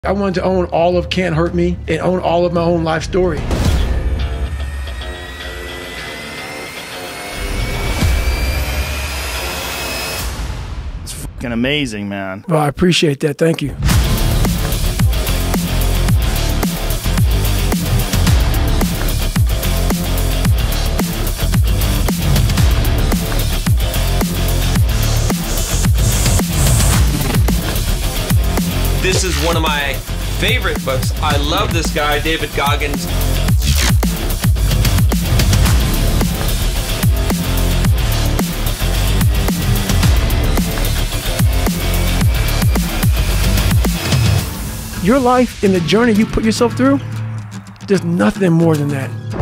I wanted to own all of Can't Hurt Me and own all of my own life story. It's fucking amazing, man. Well, I appreciate that. Thank you. This is one of my favorite books. I love this guy, David Goggins. Your life and the journey you put yourself through, there's nothing more than that.